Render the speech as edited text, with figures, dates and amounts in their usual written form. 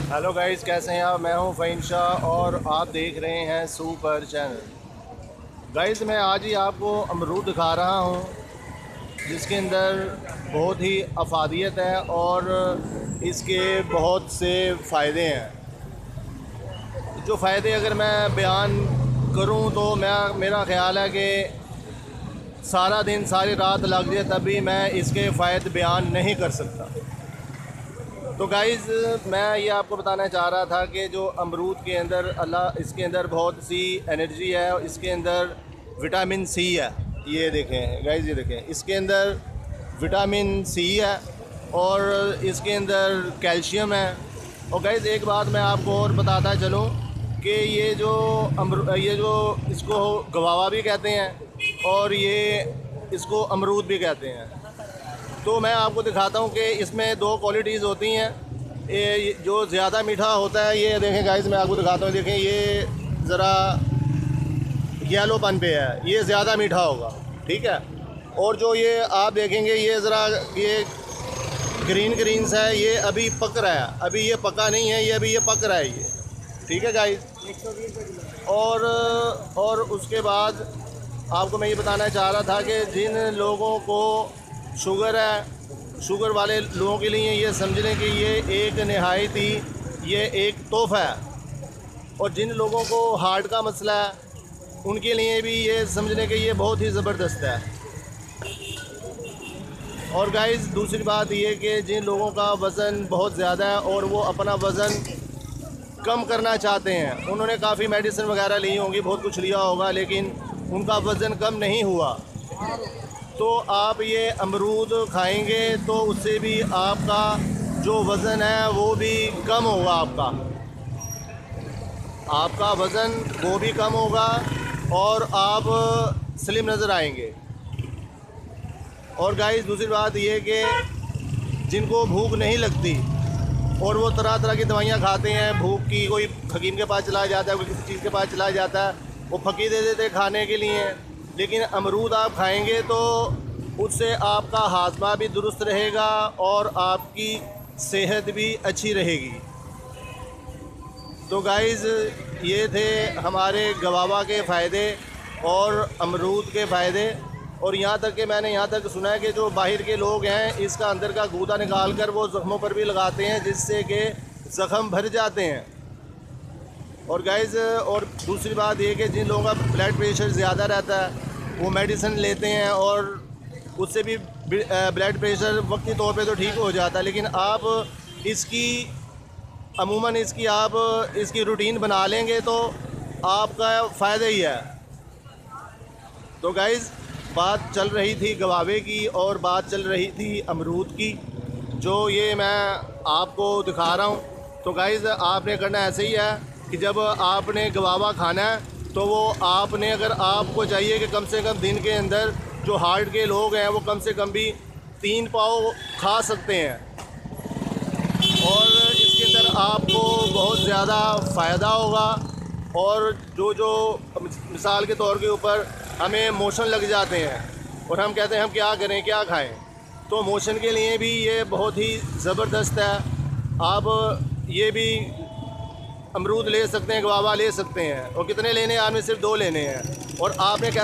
Hello guys, कैसे हैं आप। मैं हूं फ़हीम शाह और आप देख रहे हैं सुपर चैनल। गाइस, मैं आज ही आपको अमरूद दिखा रहा हूं जिसके अंदर बहुत ही अफादियत है और इसके बहुत से फ़ायदे हैं। जो फ़ायदे अगर मैं बयान करूं तो मेरा ख़्याल है कि सारा दिन सारी रात लग जाए तभी मैं इसके फ़ायदे बयान नहीं कर सकता। तो गाइज़, मैं ये आपको बताना चाह रहा था कि जो अमरूद के अंदर इसके अंदर बहुत सी एनर्जी है और इसके अंदर विटामिन सी है। ये देखें गाइज़, ये देखें, इसके अंदर विटामिन सी है और इसके अंदर कैल्शियम है। और गाइज़, एक बात मैं आपको और बताता चलूँ कि ये जो इसको गवावा भी कहते हैं और ये इसको अमरूद भी कहते हैं। तो मैं आपको दिखाता हूँ कि इसमें दो क्वालिटीज़ होती हैं। ये जो ज़्यादा मीठा होता है, ये देखें गाइस, मैं आपको दिखाता हूँ। देखें, ये ज़रा येलोपन पे है, ये ज़्यादा मीठा होगा, ठीक है। और जो ये आप देखेंगे, ये ज़रा ये ग्रीन ग्रीन सा है, ये अभी पक रहा है, अभी ये पका नहीं है, ये अभी ये पक रहा है ये, ठीक है गाइस। 120 किलो। और उसके बाद आपको मैं ये बताना चाह रहा था कि जिन लोगों को शुगर है, शुगर वाले लोगों के लिए ये समझ लें कि ये एक नहायत ही ये एक तोहफ़ा है। और जिन लोगों को हार्ट का मसला है, उनके लिए भी ये समझ लें कि ये बहुत ही ज़बरदस्त है। और गाइस, दूसरी बात ये कि जिन लोगों का वज़न बहुत ज़्यादा है और वो अपना वज़न कम करना चाहते हैं, उन्होंने काफ़ी मेडिसिन वगैरह ली होंगी, बहुत कुछ लिया होगा, लेकिन उनका वज़न कम नहीं हुआ, तो आप ये अमरूद खाएंगे तो उससे भी आपका जो वज़न है वो भी कम होगा। आपका वज़न वो भी कम होगा और आप स्लिम नज़र आएंगे। और गाइस, दूसरी बात ये कि जिनको भूख नहीं लगती और वो तरह तरह की दवाइयाँ खाते हैं भूख की, कोई हकीम के पास चला जाता है, कोई किसी चीज़ के पास चला जाता है, वो फकी दे देते खाने के लिए। लेकिन अमरूद आप खाएंगे तो उससे आपका हाजमा भी दुरुस्त रहेगा और आपकी सेहत भी अच्छी रहेगी। तो गाइज़, ये थे हमारे गवावा के फ़ायदे और अमरूद के फ़ायदे। और यहाँ तक कि मैंने यहाँ तक सुना है कि जो बाहर के लोग हैं, इसका अंदर का गूदा निकाल कर वो ज़ख्मों पर भी लगाते हैं, जिससे कि ज़ख्म भर जाते हैं। और गाइज़, और दूसरी बात ये कि जिन लोगों का ब्लड प्रेशर ज़्यादा रहता है, वो मेडिसिन लेते हैं और उससे भी ब्लड प्रेशर वक्ती तौर पे तो ठीक हो जाता है, लेकिन आप इसकी रूटीन बना लेंगे तो आपका फ़ायदा ही है। तो गाइज़, बात चल रही थी गवावे की और बात चल रही थी अमरूद की, जो ये मैं आपको दिखा रहा हूँ। तो गाइज़, आपने करना ऐसे ही है कि जब आपने गवावा खाना है तो वो आपने, अगर आपको चाहिए कि कम से कम दिन के अंदर जो हार्ट के लोग हैं वो कम से कम भी 3 पाव खा सकते हैं, और इसके अंदर आपको बहुत ज़्यादा फ़ायदा होगा। और जो मिसाल के तौर के ऊपर हमें मोशन लग जाते हैं और हम कहते हैं हम क्या करें, क्या खाएं, तो मोशन के लिए भी ये बहुत ही ज़बरदस्त है। आप ये भी अमरूद ले सकते हैं, गवावा ले सकते हैं। और कितने लेने हैं? आपने सिर्फ 2 लेने हैं। और आपने